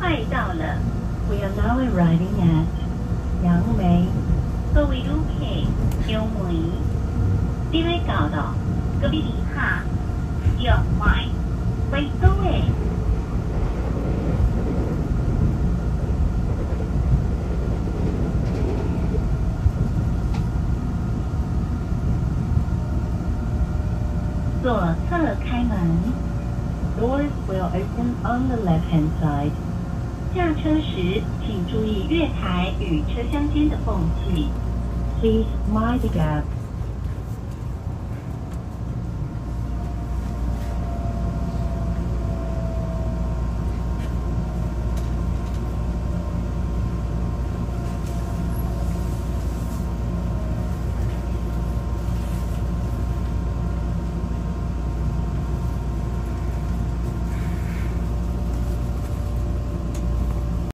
快到了。 We are now arriving at Yang Mei. 各位旅客，杨梅，你要到了，隔壁地下，杨梅，回到诶。左侧开门。 Doors will open on the left-hand side. 下车时，请注意月台与车厢间的缝隙。 Please mind the gap